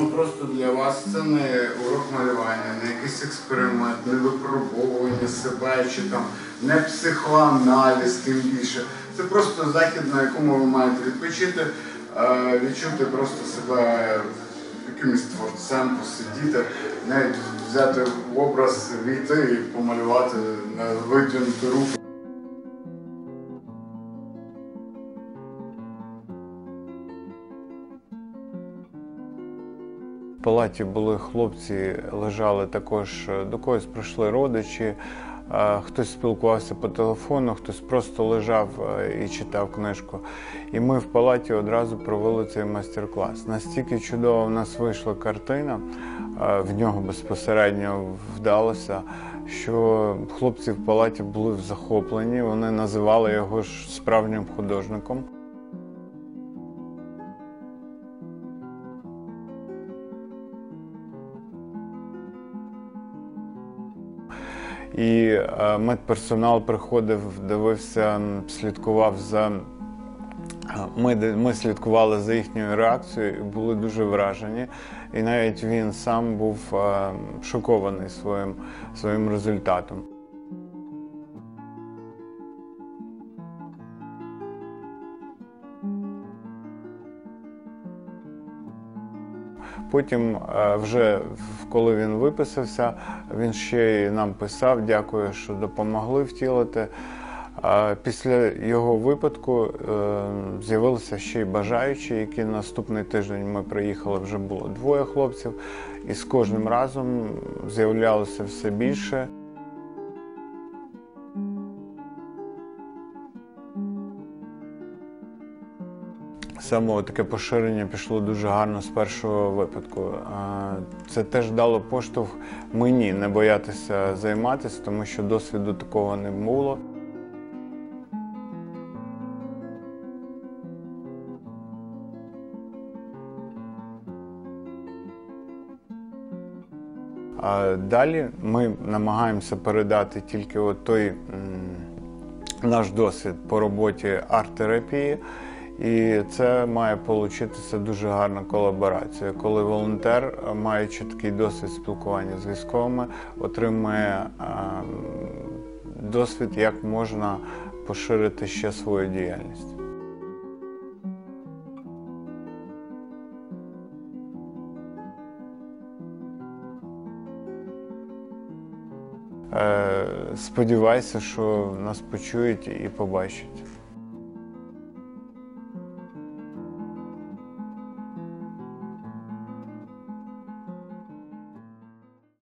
просто для вас це не урок малювання, не якийсь експеримент, не випробовування себе, чи там не психоаналіз, тим більше. Це просто захід, на якому ви маєте відпочити, відчути просто себе якимось творцем, посидіти, навіть взяти в образ, війти і помалювати на видвинуту руку. В палаті були хлопці, лежали також, до когось прийшли родичі, хтось спілкувався по телефону, хтось просто лежав і читав книжку. І ми в палаті одразу провели цей майстер-клас. Настільки чудово в нас вийшла картина, в нього безпосередньо вдалося, що хлопці в палаті були захоплені, вони називали його ж справжнім художником. І медперсонал приходив, дивився, слідкував за... Ми слідкували за їхньою реакцією і були дуже вражені. І навіть він сам був шокований своїм результатом. Потім, вже коли він виписався, він ще й нам писав, дякую, що допомогли втілити. Після його випадку з'явилися ще й бажаючі, які наступний тиждень ми приїхали, вже було 2 хлопців, і з кожним разом з'являлося все більше. Саме таке поширення пішло дуже гарно з першого випадку. Це теж дало поштовх мені не боятися займатися, тому що досвіду такого не було. А далі ми намагаємося передати тільки той наш досвід по роботі арт-терапії. І це має получитися дуже гарна колаборація, коли волонтер, маючи такий досвід спілкування з військовими, отримує досвід, як можна поширити ще свою діяльність. Сподіваюся, що нас почують і побачать.